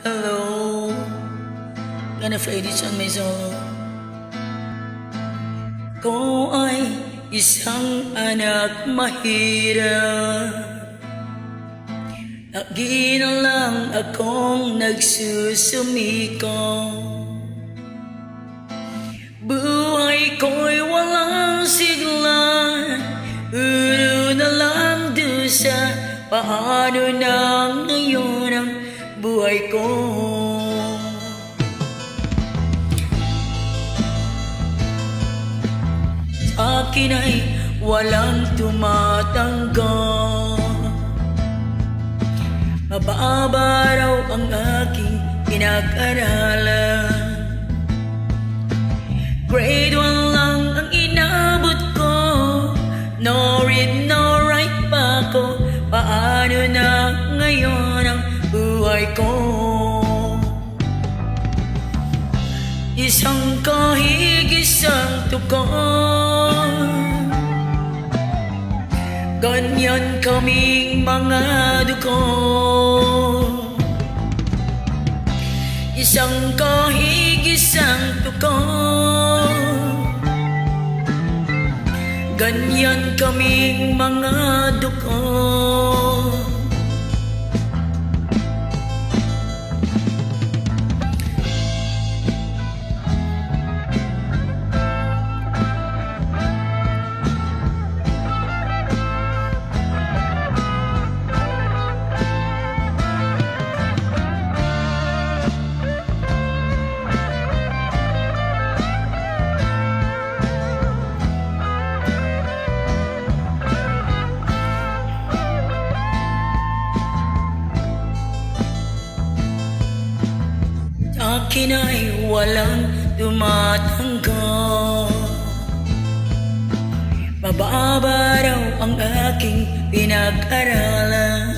Hello, gonna play this on my solo. Ko ay isang anak mahirap, lagi na lang akong nagsusumiko. Buhay ko'y walang sigla, ulo na lang dusa. Paano na ngayon ang buhay ko? Sa akin ay walang tumatanggap, mababa raw ang aking pinag-aralan. Grade 1 lang ang inabot ko, no read, no write pa ko. Paano na ngayon ang buhay ko? Isang kahig-isang tukon, ganyan kaming mga duko. Isang kahig-isang tukon, ganyan kaming mga duko. Akin ay walang tumatanggap, mababa raw ang aking pinag-aralan.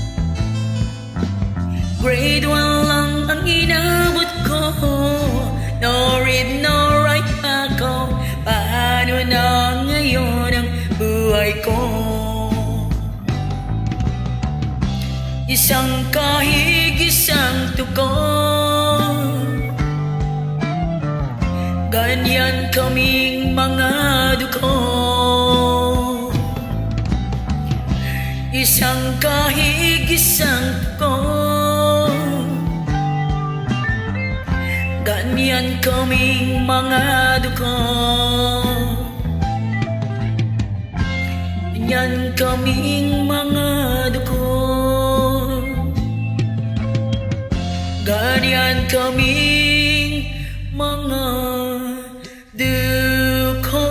Grade 1 lang ang inabot ko, no read, no write ako. Paano na ngayon ang buhay ko? Isang kahig-isang tukon, ganyan kaming mga duko. Isang kahig-isang tukon, ganyan kaming mga duko. Ganyan kaming mga duko. Ganyan kaming mga duko.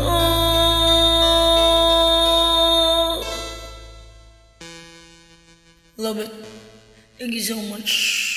Love it. Thank you so much.